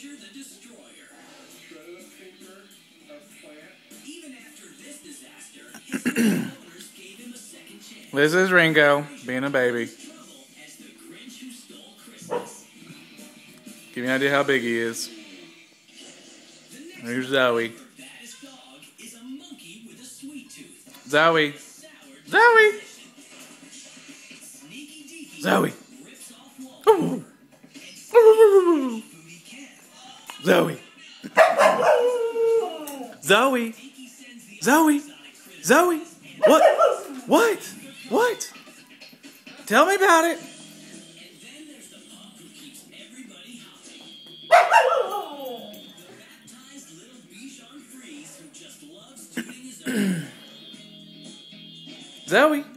This is Ringo being a baby. Give me an idea how big he is. Here's Zoe. Zoe. Zoe. Zoe. Ooh. Zoe. Zoe. Zoe. Zoe. What? What? What? Tell me about it. Zoe.